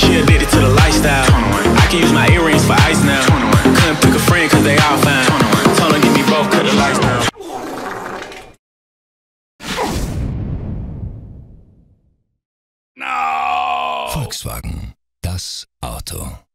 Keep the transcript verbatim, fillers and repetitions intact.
She addicted to the lifestyle. I can use my earrings for ice now. Couldn't pick a friend cause they all fine. Told her give me both, cut the lights down. Volkswagen, das Auto.